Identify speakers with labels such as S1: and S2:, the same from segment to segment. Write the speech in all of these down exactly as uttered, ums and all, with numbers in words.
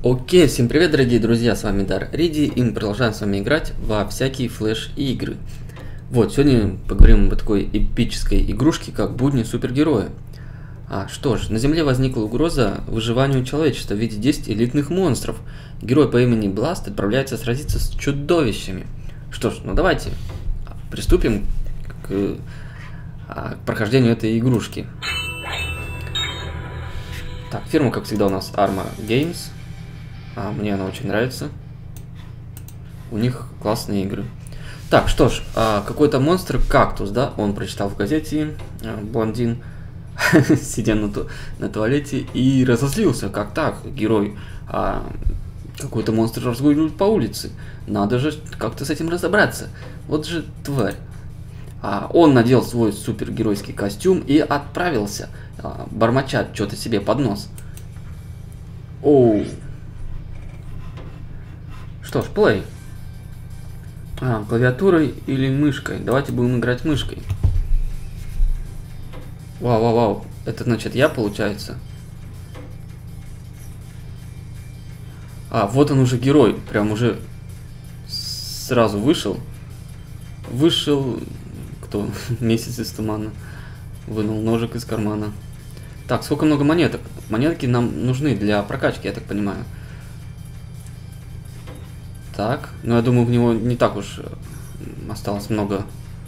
S1: Окей, всем привет, дорогие друзья, с вами Дар Риди, и мы продолжаем с вами играть во всякие флеш-игры. Вот, сегодня поговорим об такой эпической игрушке, как будни супергероя. А, что ж, на Земле возникла угроза выживанию человечества в виде десяти элитных монстров. Герой по имени Бласт отправляется сразиться с чудовищами. Что ж, ну давайте приступим к, к прохождению этой игрушки. Так, фирма, как всегда, у нас Arma Games. А, мне она очень нравится. У них классные игры. Так, что ж, а, какой-то монстр кактус, да? Он прочитал в газете, а, блондин, сидя на, ту на туалете, и разозлился. Как так, герой? А, какой-то монстр разгуливает по улице. Надо же как-то с этим разобраться. Вот же тварь. А, он надел свой супергеройский костюм и отправился, а, бормоча что-то себе под нос. Оу. Что ж, плей. А, клавиатурой или мышкой? Давайте будем играть мышкой. Вау, вау, вау. Это значит я, получается. А, вот он уже герой. Прям уже сразу вышел. Вышел... Кто? Месяц из тумана. Вынул ножик из кармана. Так, сколько много монеток? Монетки нам нужны для прокачки, я так понимаю. Так, ну я думаю, в него не так уж осталось много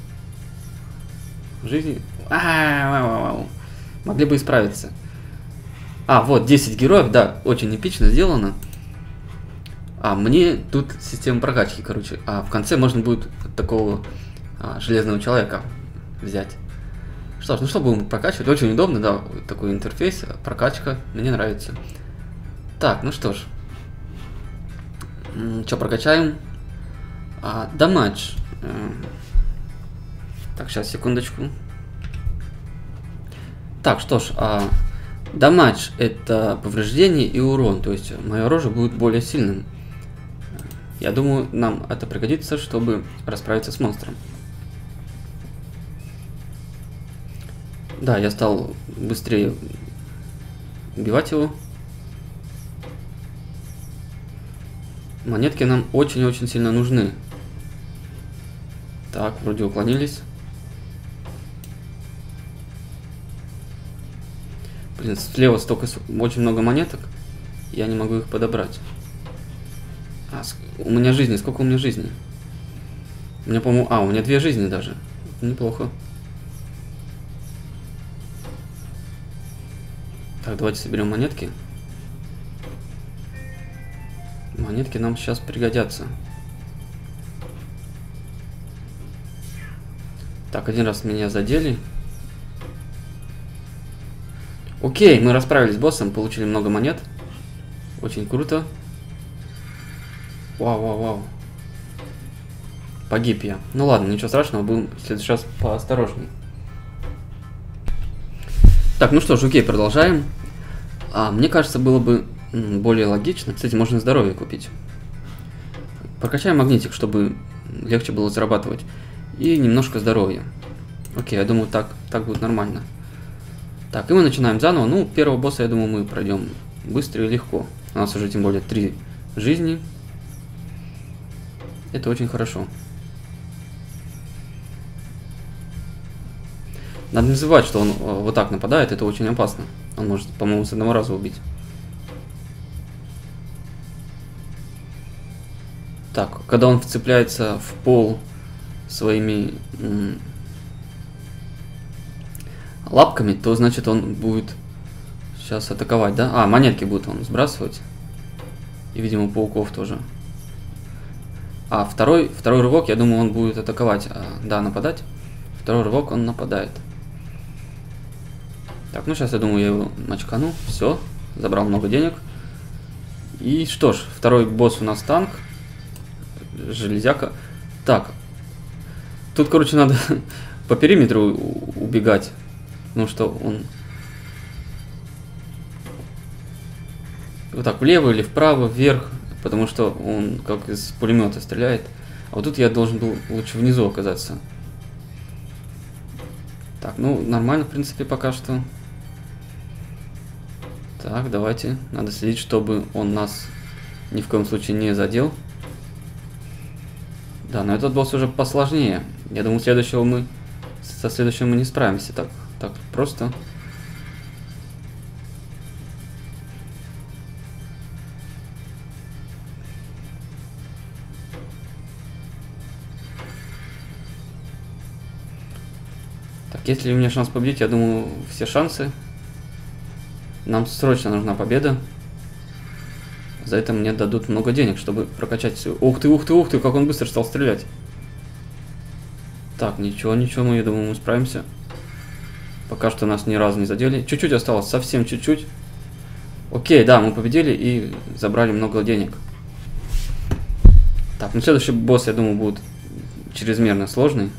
S1: жизни. А-а-а-а-а. Могли бы исправиться. А, вот, десять героев, да, очень эпично сделано. А, мне тут система прокачки, короче. А в конце можно будет такого а, железного человека взять. Что ж, ну что будем прокачивать? Очень удобно, да, такой интерфейс, прокачка, мне нравится. Так, ну что ж. Что прокачаем? А, дамадж. Так, сейчас, секундочку. Так, что ж, а, дамадж это повреждение и урон, то есть мое оружие будет более сильным. Я думаю, нам это пригодится, чтобы расправиться с монстром. Да, я стал быстрее убивать его. Монетки нам очень-очень сильно нужны. Так, вроде уклонились. Блин, слева столько, очень много монеток. Я не могу их подобрать. А, у меня жизни, сколько у меня жизни? У меня, по-моему... А, у меня две жизни даже. Неплохо. Так, давайте соберем монетки. Монетки нам сейчас пригодятся. Так, один раз меня задели. Окей, мы расправились с боссом, получили много монет. Очень круто. Вау, вау, вау. Погиб я. Ну ладно, ничего страшного, будем в следующий раз поосторожней. Так, ну что ж, окей, продолжаем. А, мне кажется, было бы более логично. Кстати, можно здоровье купить. Прокачаем магнитик, чтобы легче было зарабатывать. И немножко здоровья. Окей, я думаю, так, так будет нормально. Так, и мы начинаем заново. Ну, первого босса, я думаю, мы пройдем быстро и легко. У нас уже тем более три жизни. Это очень хорошо. Надо не забывать, что он вот так нападает, это очень опасно. Он может, по-моему, с одного раза убить. Так, когда он вцепляется в пол своими лапками, то значит он будет сейчас атаковать, да? А, монетки будет он сбрасывать. И, видимо, пауков тоже. А, второй, второй рывок, я думаю, он будет атаковать. А, да, нападать. Второй рывок, он нападает. Так, ну сейчас, я думаю, я его мочкану. Все, забрал много денег. И что ж, второй босс у нас танк. Железяка. Так. Тут, короче, надо по периметру убегать. Потому что он... Вот так, влево или вправо, вверх. Потому что он как из пулемета стреляет. А вот тут я должен был лучше внизу оказаться. Так, ну, нормально, в принципе, пока что. Так, давайте. Надо следить, чтобы он нас ни в коем случае не задел. Да, но этот босс уже посложнее. Я думаю, следующего мы со следующим мы не справимся так, так просто. Так, если у меня шанс победить, я думаю, все шансы. Нам срочно нужна победа. За это мне дадут много денег, чтобы прокачать все. Ух ты, ух ты, ух ты, как он быстро стал стрелять. Так, ничего, ничего, мы, я думаю, мы справимся. Пока что нас ни разу не задели. Чуть-чуть осталось, совсем чуть-чуть. Окей, да, мы победили и забрали много денег. Так, ну следующий босс, я думаю, будет чрезмерно сложный.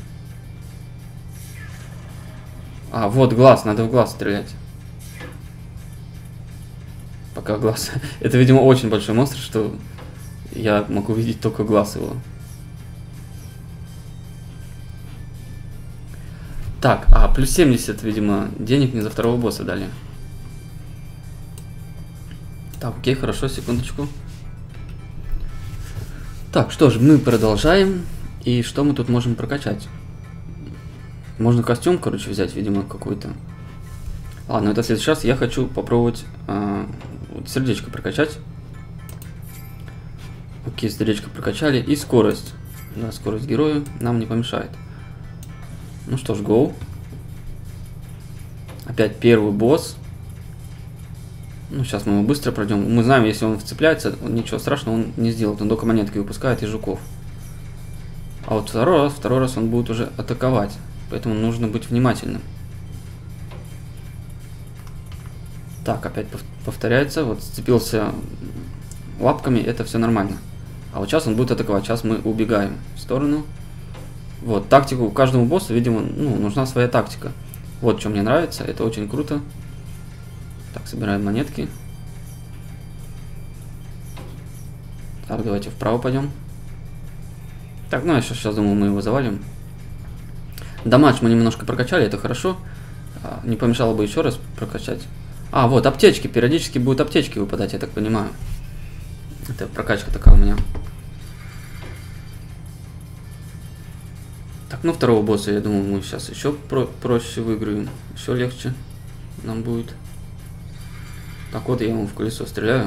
S1: А, вот глаз, надо в глаз стрелять. Пока глаз. Это, видимо, очень большой монстр, что я могу видеть только глаз его. Так, а, плюс семьдесят, видимо, денег мне за второго босса дали. Так, окей, хорошо, секундочку. Так, что ж, мы продолжаем. И что мы тут можем прокачать? Можно костюм, короче, взять, видимо, какой-то. Ладно, это в следующий раз. Я хочу попробовать э, вот сердечко прокачать. Окей, сердечко прокачали. И скорость. Да, скорость героя нам не помешает. Ну что ж, гоу. Опять первый босс. Ну, сейчас мы его быстро пройдем. Мы знаем, если он вцепляется, он, ничего страшного он не сделает. Он только монетки выпускает и жуков. А вот второй раз, второй раз он будет уже атаковать. Поэтому нужно быть внимательным. Так, опять повторяется. Вот сцепился лапками, это все нормально. А вот сейчас он будет атаковать. Сейчас мы убегаем в сторону. Вот, тактику каждому боссу, видимо, ну, нужна своя тактика. Вот что мне нравится, это очень круто. Так, собираем монетки. Так, давайте вправо пойдем. Так, ну я сейчас, сейчас думаю, мы его завалим. Дамаг мы немножко прокачали, это хорошо. Не помешало бы еще раз прокачать. А, вот, аптечки. Периодически будут аптечки выпадать, я так понимаю. Это прокачка такая у меня. Так, ну второго босса, я думаю, мы сейчас еще про проще выиграем. Еще легче нам будет. Так, вот я ему в колесо стреляю.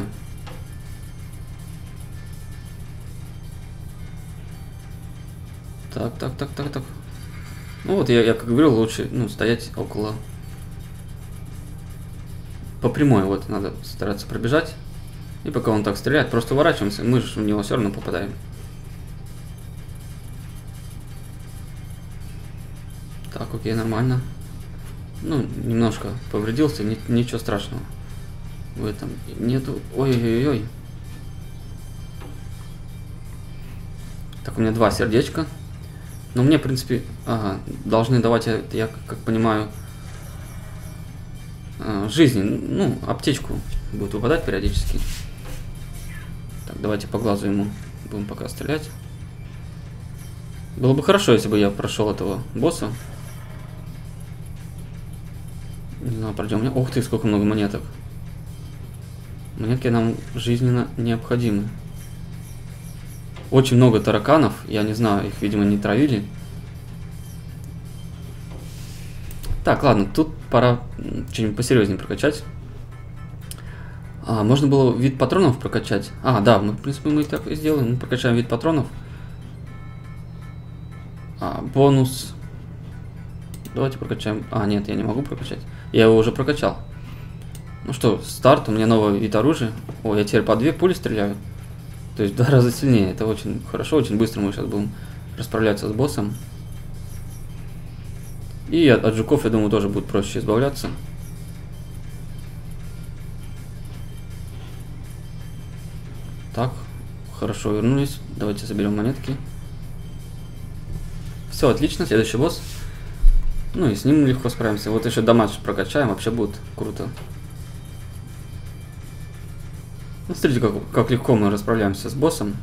S1: Так, так, так, так, так. Ну вот, я, я как говорил, лучше, ну, стоять около... По прямой, вот, надо стараться пробежать. И пока он так стреляет, просто уворачиваемся, мы же в него все равно попадаем. Так, окей, нормально. Ну, немножко повредился, ни, ничего страшного. В этом нету... Ой-ой-ой. Так, у меня два сердечка. Но мне, в принципе, ага, должны давать, я, я как понимаю, жизни. Ну, аптечку будет выпадать периодически. Так, давайте по глазу ему будем пока стрелять. Было бы хорошо, если бы я прошел этого босса. Не знаю, пройдем. Ух ты, сколько много монеток. Монетки нам жизненно необходимы. Очень много тараканов. Я не знаю, их, видимо, не травили. Так, ладно, тут пора что-нибудь посерьезнее прокачать. А, можно было вид патронов прокачать. А, да, мы, в принципе, мы так и сделаем. Мы прокачаем вид патронов. А, бонус. Давайте прокачаем. А, нет, я не могу прокачать. Я его уже прокачал. Ну что, старт, у меня новый вид оружия. О, я теперь по две пули стреляю. То есть в два раза сильнее. Это очень хорошо, очень быстро мы сейчас будем расправляться с боссом. И от, от жуков, я думаю, тоже будет проще избавляться. Так, хорошо вернулись. Давайте заберем монетки. Все, отлично, следующий босс. Ну и с ним легко справимся. Вот еще дамаг прокачаем, вообще будет круто. Ну, смотрите, как, как легко мы расправляемся с боссом.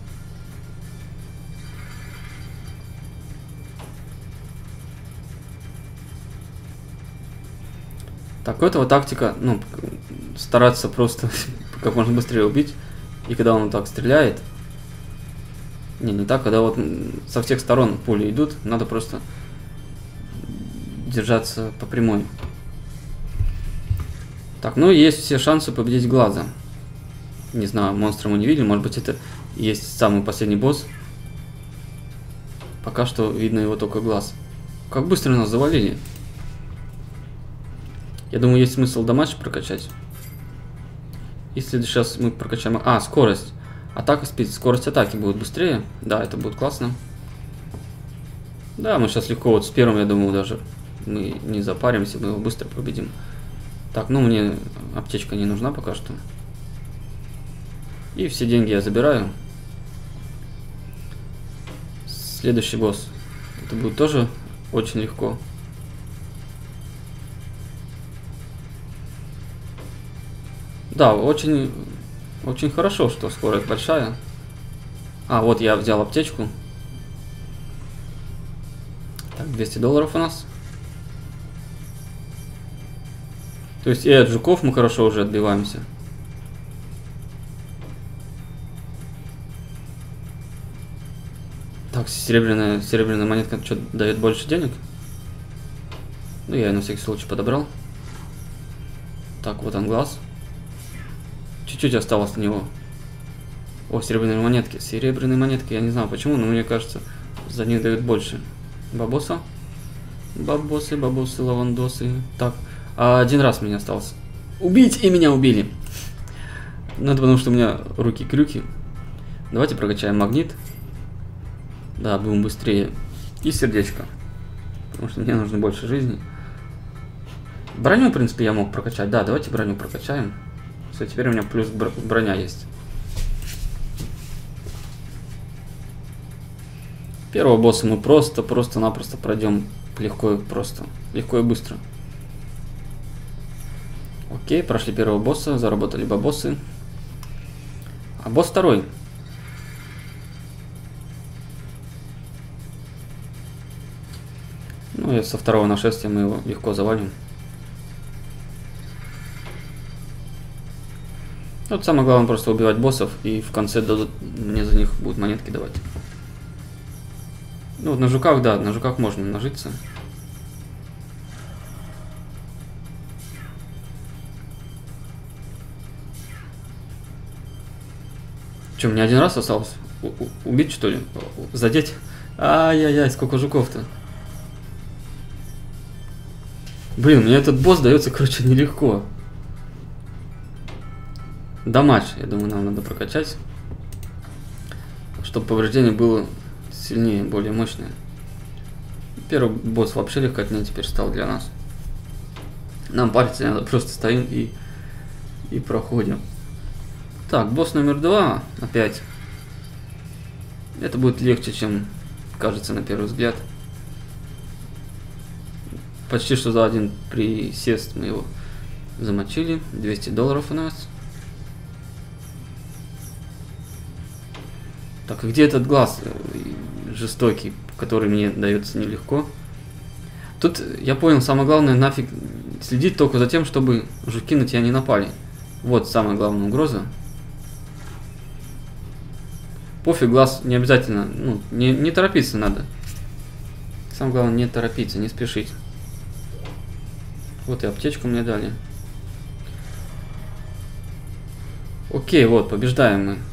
S1: Так, у этого тактика, ну, стараться просто как можно быстрее убить. И когда он так стреляет... Не, не так, когда вот со всех сторон пули идут, надо просто держаться по прямой. Так, ну есть все шансы победить глаза. Не знаю, монстра мы не видели, может быть это и есть самый последний босс. Пока что видно его только глаз. Как быстро нас завалили. Я думаю, есть смысл дамаг прокачать. Если сейчас мы прокачаем... А, скорость. Атака спид. Скорость атаки будет быстрее. Да, это будет классно. Да, мы сейчас легко вот с первым, я думаю, даже мы не запаримся, мы его быстро победим. Так, ну мне аптечка не нужна пока что. И все деньги я забираю. Следующий босс. Это будет тоже очень легко. Да, очень, очень хорошо, что скорость большая. А, вот я взял аптечку. Так, двести долларов у нас. То есть и от жуков мы хорошо уже отбиваемся. Так, серебряная, серебряная монетка что, дает больше денег? Ну, я ее на всякий случай подобрал. Так, вот он глаз. Чуть-чуть осталось на него. О, серебряные монетки. Серебряные монетки, я не знаю почему, но мне кажется, за них дают больше. Бабоса. Бабосы, бабосы, лавандосы. Так, а один раз мне остался. Убить, и меня убили. Ну, это потому что у меня руки-крюки. Давайте прокачаем магнит. Да, будем быстрее. И сердечко. Потому что мне нужно больше жизни. Броню, в принципе, я мог прокачать. Да, давайте броню прокачаем. Все, теперь у меня плюс броня есть. Первого босса мы просто, просто-напросто пройдем легко и просто. Легко и быстро. Окей, прошли первого босса, заработали бабосы. А босс второй. Ну и со второго нашествия мы его легко завалим. Вот самое главное просто убивать боссов, и в конце дадут, мне за них будут монетки давать. Ну вот на жуках, да, на жуках можно нажиться. Че, мне один раз осталось? У -у убить, что ли? Задеть? Ай-яй-яй, сколько жуков-то. Блин, мне этот босс дается, короче, нелегко. Дамаг, я думаю, нам надо прокачать. Чтобы повреждение было сильнее, более мощное. Первый босс вообще легкотнее теперь стал для нас. Нам париться надо, просто стоим и, и проходим. Так, босс номер два опять. Это будет легче, чем кажется на первый взгляд. Почти что за один присест мы его замочили. двести долларов у нас. Так, где этот глаз жестокий, который мне дается нелегко? Тут я понял, самое главное, нафиг следить только за тем, чтобы жуки на тебя не напали. Вот самая главная угроза. Пофиг, глаз не обязательно, ну, не, не торопиться надо. Самое главное, не торопиться, не спешить. Вот и аптечку мне дали. Окей, вот, побеждаем мы.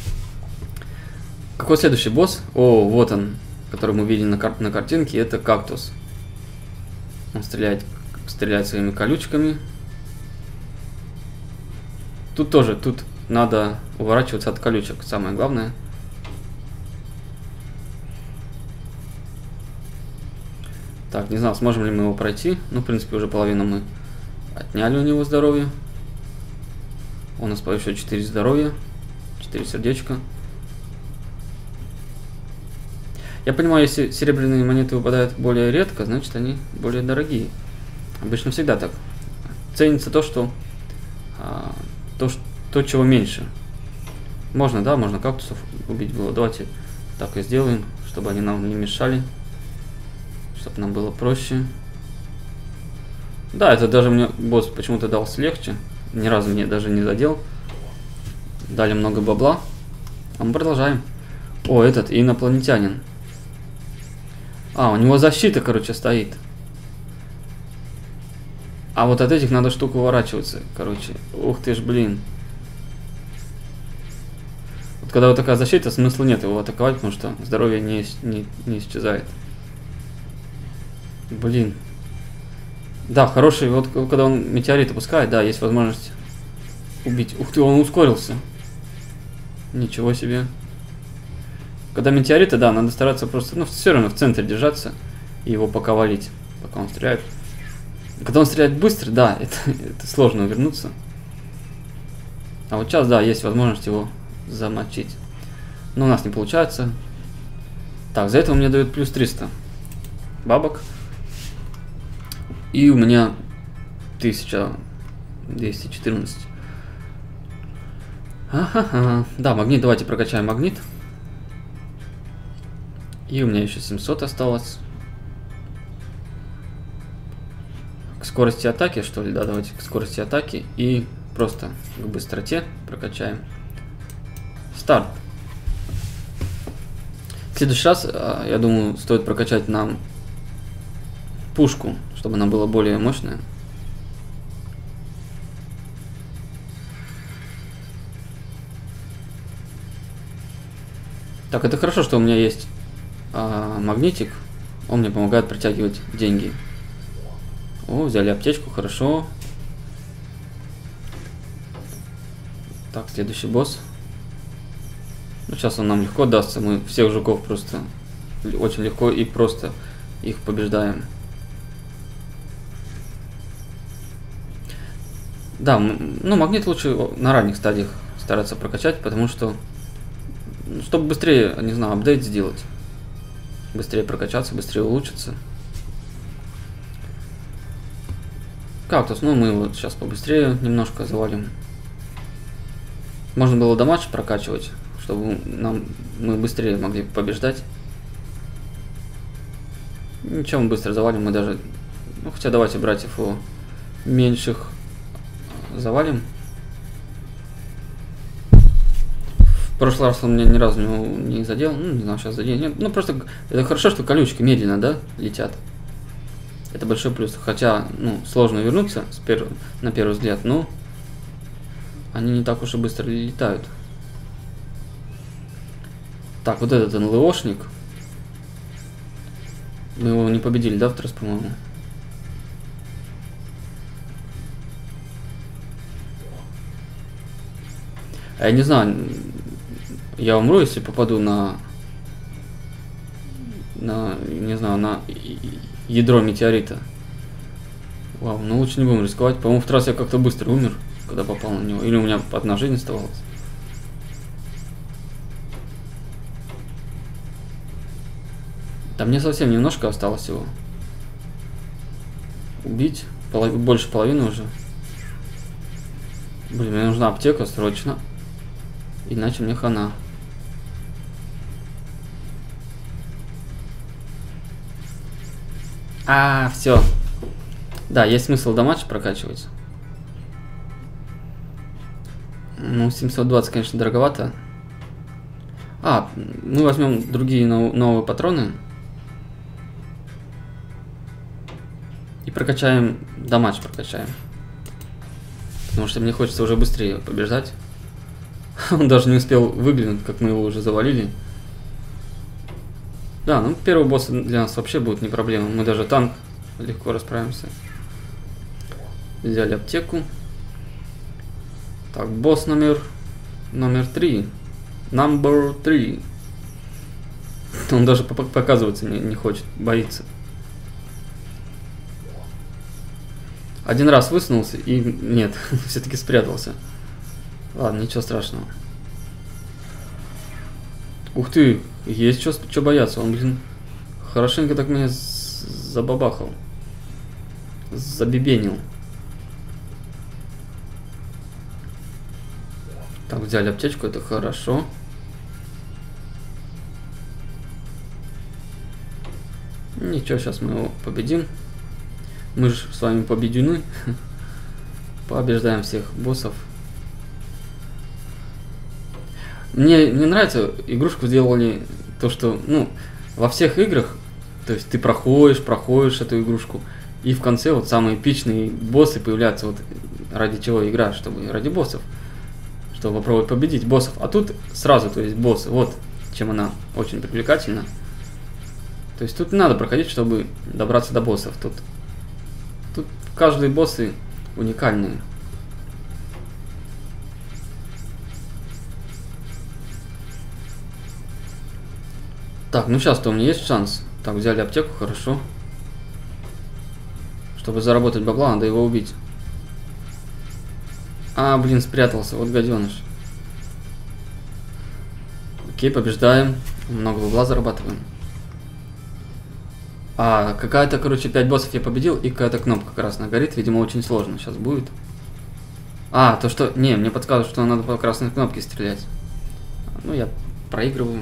S1: Какой следующий босс? О, вот он, который мы видели на, кар на картинке, это кактус. Он стреляет, стреляет своими колючками. Тут тоже, тут надо уворачиваться от колючек, самое главное. Так, не знаю, сможем ли мы его пройти. Ну, в принципе, уже половину мы отняли у него здоровье. У нас еще четыре здоровья, четыре сердечка. Я понимаю, если серебряные монеты выпадают более редко, значит они более дорогие. Обычно всегда так. Ценится то, что а, то, что, то, чего меньше. Можно, да, можно кактусов убить было. Давайте так и сделаем, чтобы они нам не мешали. Чтобы нам было проще. Да, это даже мне босс почему-то дался легче. Ни разу мне даже не задел. дали много бабла. А мы продолжаем. О, этот инопланетянин. А, у него защита, короче, стоит. А вот от этих надо штук уворачиваться, короче. Ух ты ж, блин. Вот когда вот такая защита, смысла нет его атаковать, потому что здоровье не, не, не исчезает. Блин. Да, хороший, вот когда он метеорит опускает, да, есть возможность убить. Ух ты, он ускорился. Ничего себе. Когда метеориты, да, надо стараться просто, ну, все равно в центре держаться и его пока валить, пока он стреляет. Когда он стреляет быстро, да, это, это сложно увернуться. А вот сейчас, да, есть возможность его замочить. Но у нас не получается. Так, за это мне дают плюс триста бабок. И у меня тысяча двести четырнадцать. Ага, да, магнит, давайте прокачаем магнит. И у меня еще семьсот осталось. К скорости атаки, что ли? Да, давайте к скорости атаки. И просто к быстроте прокачаем. Старт. В следующий раз, я думаю, стоит прокачать нам пушку, чтобы она была более мощная. Так, это хорошо, что у меня есть а, магнитик. Он мне помогает притягивать деньги. О, взяли аптечку, хорошо. Так, следующий босс. Ну, сейчас он нам легко дастся. Мы всех жуков просто очень легко и просто их побеждаем. Да, ну, магнит лучше на ранних стадиях стараться прокачать, потому что, чтобы быстрее, не знаю, апдейт сделать. Быстрее прокачаться, быстрее улучшиться. Кактус, ну мы вот сейчас побыстрее немножко завалим. Можно было дамаг прокачивать, чтобы нам мы быстрее могли побеждать. Ничего, мы быстро завалим, мы даже... Ну, хотя давайте братьев его меньших завалим. В прошлый раз он меня ни разу не, не задел. Ну, не знаю, сейчас задел. Нет, ну, просто это хорошо, что колючки медленно, да, летят. Это большой плюс. Хотя, ну, сложно вернуться с перв... на первый взгляд, но они не так уж и быстро летают. Так, вот этот эн эл о-шник. Мы его не победили, да, в раз, по-моему? А я не знаю, я умру, если попаду на, на, не знаю, на ядро метеорита. Вау, ну лучше не будем рисковать. По-моему, в тот раз я как-то быстро умер, когда попал на него. Или у меня одна жизнь оставалась. Да мне совсем немножко осталось его убить. Полов... Больше половины уже. Блин, мне нужна аптека срочно. Иначе мне хана. А, все. Да, есть смысл дамаг прокачивать. Ну, семьсот двадцать, конечно, дороговато. А, мы возьмем другие нов новые патроны. И прокачаем, дамаг прокачаем. Потому что мне хочется уже быстрее побеждать. Он даже не успел выглянуть, как мы его уже завалили. Да, ну первый босс для нас вообще будет не проблема. Мы даже танк легко расправимся. Взяли аптеку. Так, босс номер номер три. Number три. Он даже показываться не, не хочет, боится. Один раз высунулся и нет, все-таки спрятался. Ладно, ничего страшного. Ух ты, есть что бояться. Он, блин, хорошенько так меня забабахал. Забебенил. Так, взяли аптечку, это хорошо. Ничего, сейчас мы его победим. Мы же с вами победены. Побеждаем всех боссов. Мне, мне нравится, игрушку сделали то, что, ну, во всех играх, то есть ты проходишь, проходишь эту игрушку, и в конце вот самые эпичные боссы появляются, вот ради чего игра, чтобы ради боссов, чтобы попробовать победить боссов. А тут сразу, то есть боссы, вот чем она очень привлекательна. То есть тут не надо проходить, чтобы добраться до боссов. Тут, тут каждые боссы уникальные. Так, ну сейчас-то у меня есть шанс. Так, взяли аптеку, хорошо. Чтобы заработать бабла, надо его убить. А, блин, спрятался, вот гаденыш. Окей, побеждаем. Много бабла зарабатываем. А, какая-то, короче, пять боссов я победил, и какая-то кнопка красная горит. Видимо, очень сложно сейчас будет. А, то что... Не, мне подсказывают, что надо по красной кнопке стрелять. Ну, я проигрываю.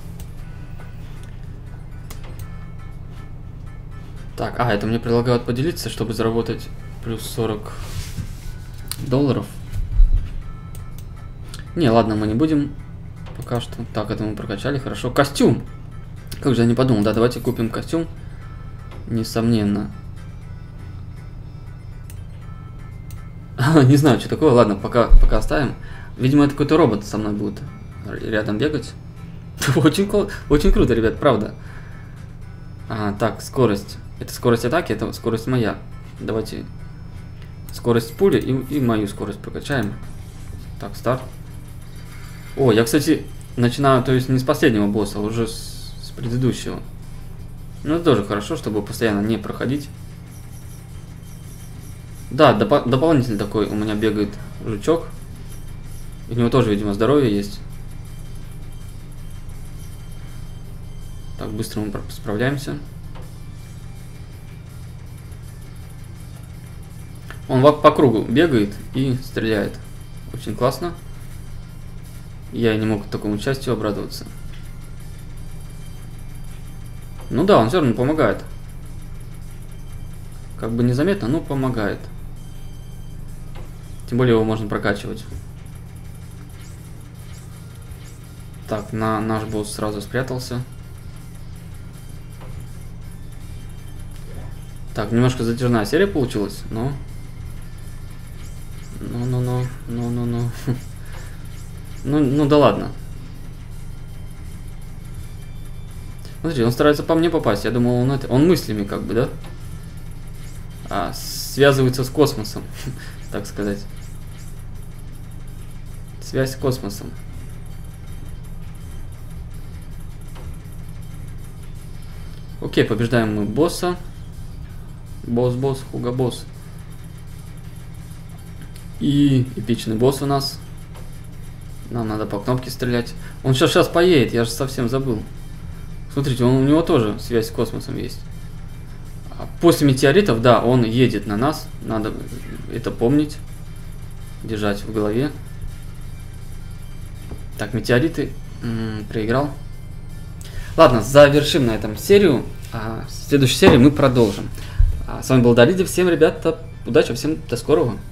S1: Так, а, это мне предлагают поделиться, чтобы заработать плюс сорок долларов. Не, ладно, мы не будем пока что. Так, это мы прокачали, хорошо. Костюм! Как же я не подумал, да, давайте купим костюм. Несомненно. Не знаю, что такое, ладно, пока, пока оставим. Видимо, это какой-то робот со мной будет рядом бегать. Очень, очень круто, ребят, правда. А, так, скорость. Это скорость атаки, это скорость моя. Давайте скорость пули и, и мою скорость прокачаем. Так, старт. О, я, кстати, начинаю, то есть не с последнего босса, а уже с, с предыдущего. Ну, это тоже хорошо, чтобы постоянно не проходить. Да, доп дополнительный такой у меня бегает жучок. У него тоже, видимо, здоровье есть. Так, быстро мы справляемся. Он по кругу бегает и стреляет. Очень классно. Я не мог такому счастью обрадоваться. Ну да, он все равно помогает. Как бы незаметно, но помогает. Тем более его можно прокачивать. Так, на наш босс сразу спрятался. Так, немножко затяжная серия получилась, но... Ну-ну-ну, ну-ну-ну. Ну, ну да ладно. Смотри, он старается по мне попасть. Я думал, он это... Он мыслями как бы, да? А, связывается с космосом, так сказать. Связь с космосом. Окей, побеждаем мы босса. Босс-босс, хуга-босс. И эпичный босс у нас. Нам надо по кнопке стрелять. Он сейчас сейчас поедет, я же совсем забыл. Смотрите, он, у него тоже связь с космосом есть. После метеоритов, да, он едет на нас. Надо это помнить. Держать в голове. Так, метеориты. М-м, проиграл. Ладно, завершим на этом серию. А в следующей серии мы продолжим. А с вами был Дариди. Всем, ребята, удачи, всем до скорого.